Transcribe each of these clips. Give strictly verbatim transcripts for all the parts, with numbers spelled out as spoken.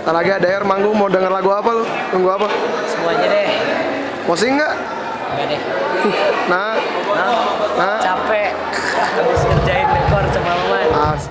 Ntar lagi ada air manggung, mau denger lagu apa lu? Tunggu apa? Semuanya deh. Mau sing nggak? Enggak deh. Nah, nah, nah. Capek. Habis kerjain rekor semalaman. As.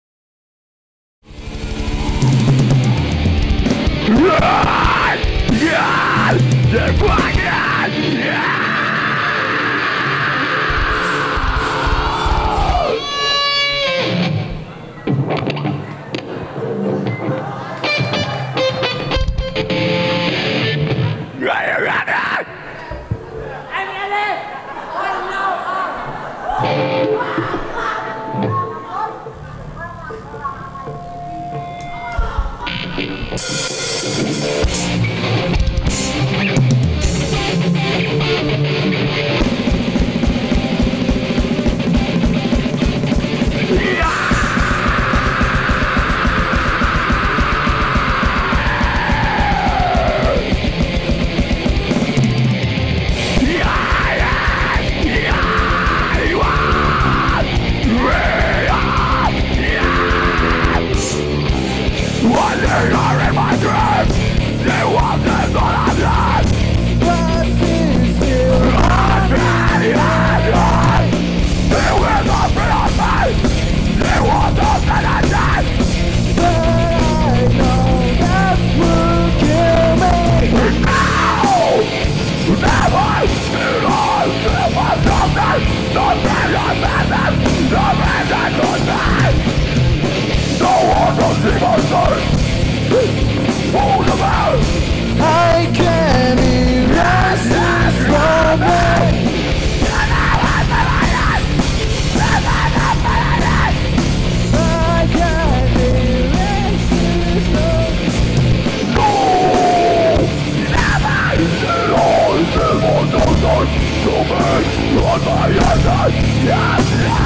I can't erase this moment. I can't erase this moment. No, never. It all is never done to me on my hands. Yes,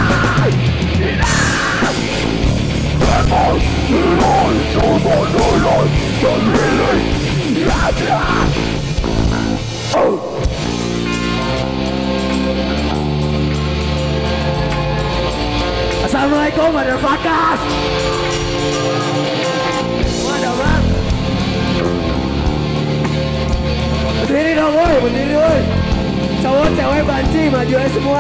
enough. And more, it all is so much more life than really. Assalamualaikum motherfuckers. Mana bang? Berdiri dong woi, berdiri woi. Cowok cewek banci maju aja semua.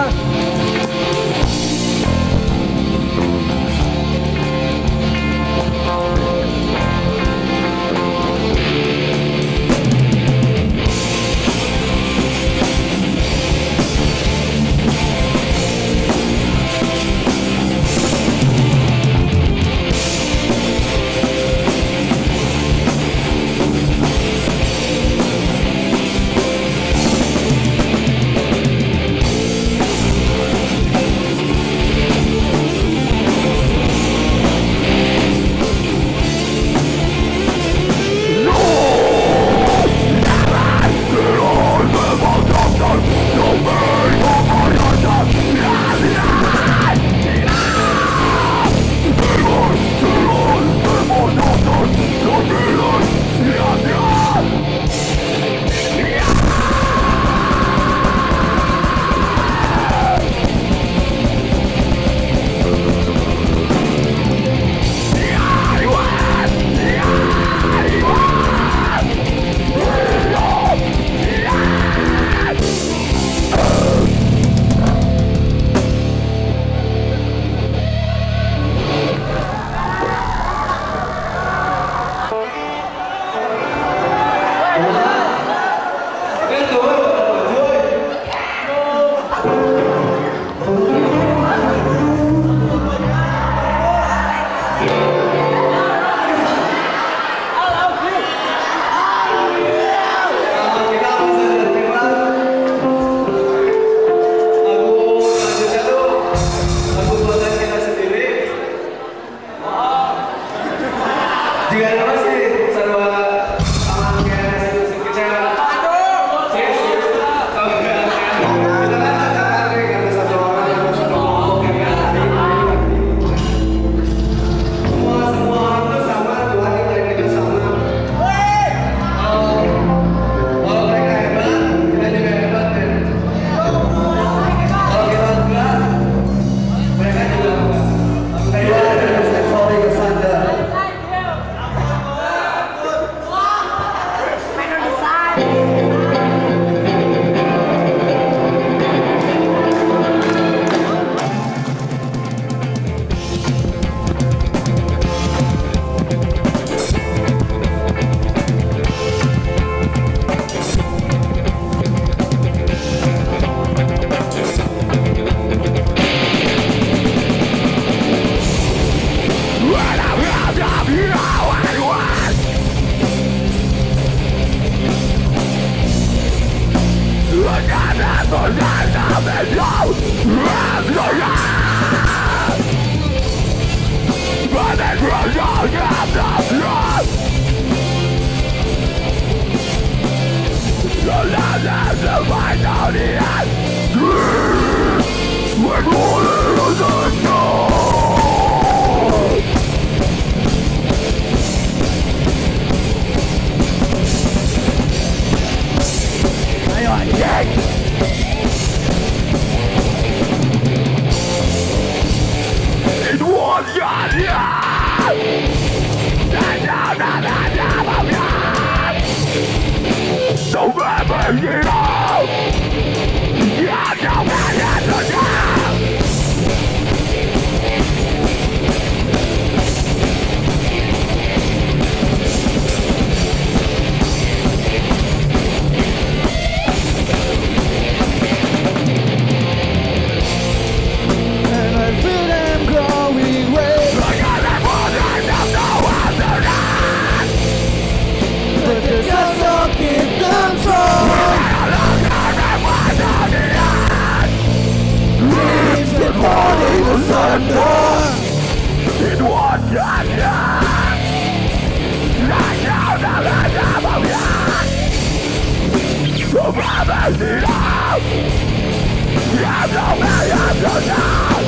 asunder. It was just young. Like now, now, now, now, now. The promise is out. I'm no man, I'm no man.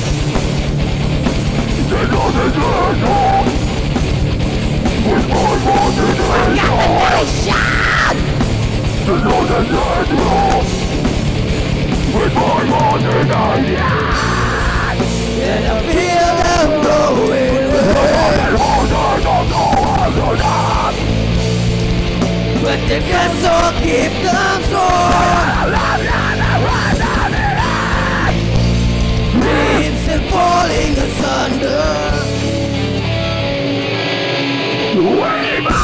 There's nothing to do. With my body, there's no shot. There's nothing to do. With my body, there's no and I feel them going away. But the castle keep them strong. Dreams and falling asunder. Way back.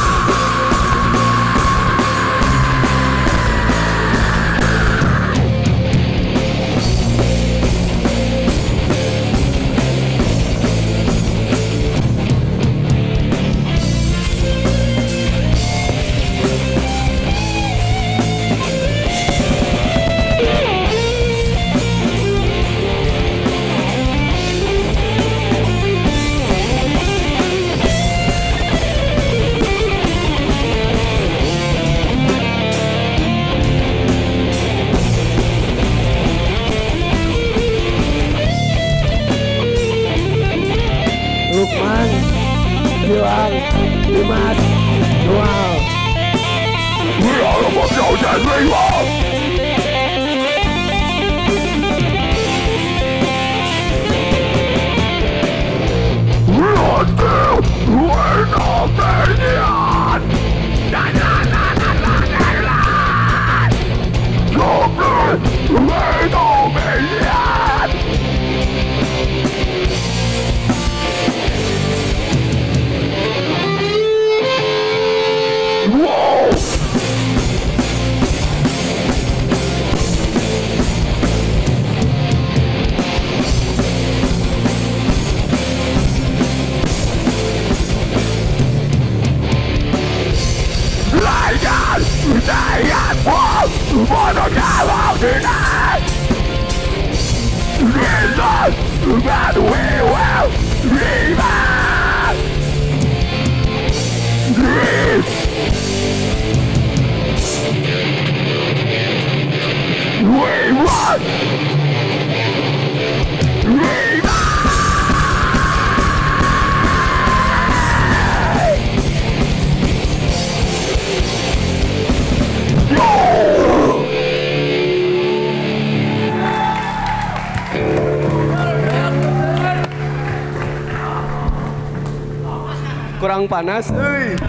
Lukman, Gilang, Dimas, Noel. We are the most chosen people. We are still we're not maniac. Na na na na na na na. Something we're not maniac. They have fought for the game of tonight. Jesus, that we will revive. This we want revive. Kurang panas, euy.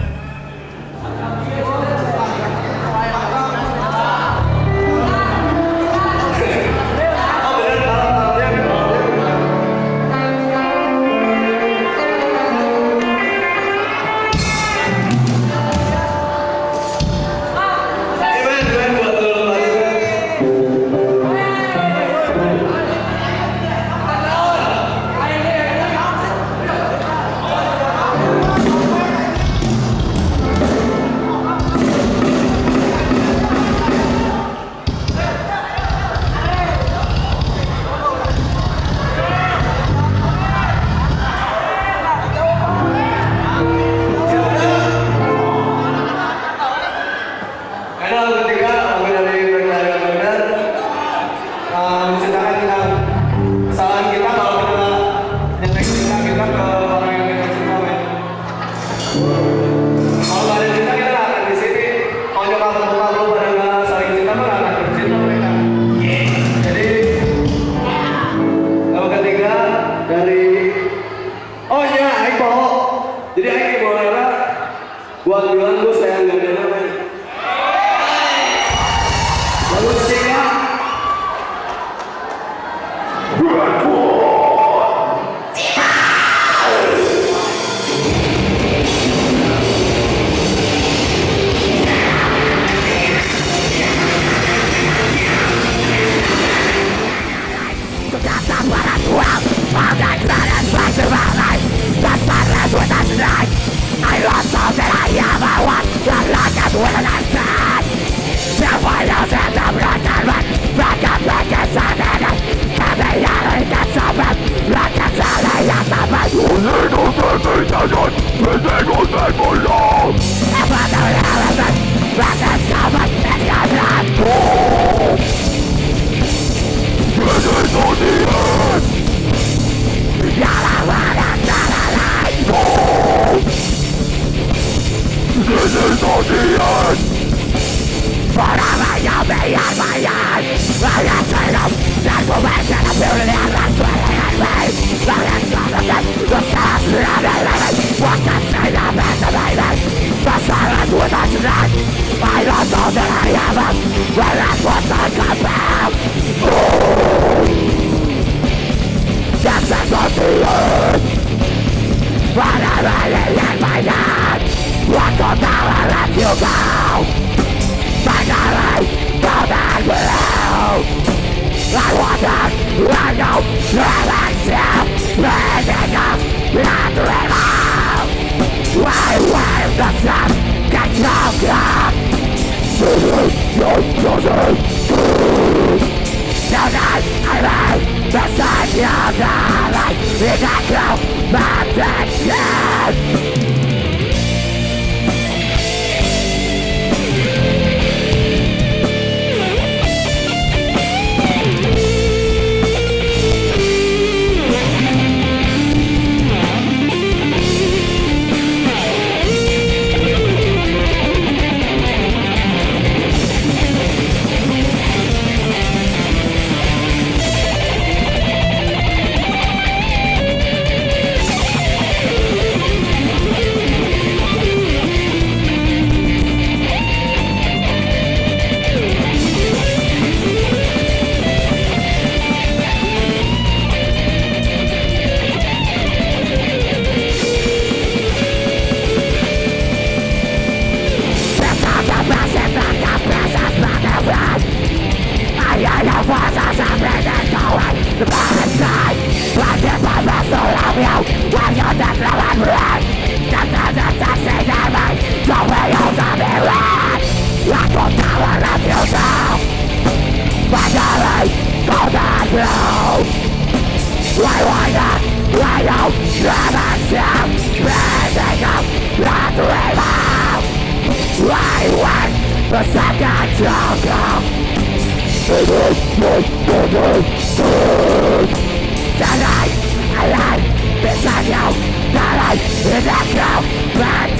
Buat bilang gue sayang gak ada namanya. Lalu ketiga I lost all that I ever want. of the earth. Forever you'll be on my yard. I am freedom, transformation of beauty and the sweating and pain. The hands of the dead, the stars of the living. What can say the best of me? The silence with us tonight. I don't know that I am up. But that's what I can bear. This is of the earth. Forever in my yard. What will never let you go? Finally, down and below. I wonder, I know, I myself, breathing up, not river. Why wave the sun, get stronger. Tonight, I made the sun of the light. It's a true protection. The bad side, like if I must love you, when you're dead, love and red. The desert that's in heaven, the way of the mirror. I will never let you down. Finally, golden blue. Why, why not? Why don't you never see? Breathing up, not river. Why when the second to come? Tonight, I lie beside you. Tonight, in the crowd,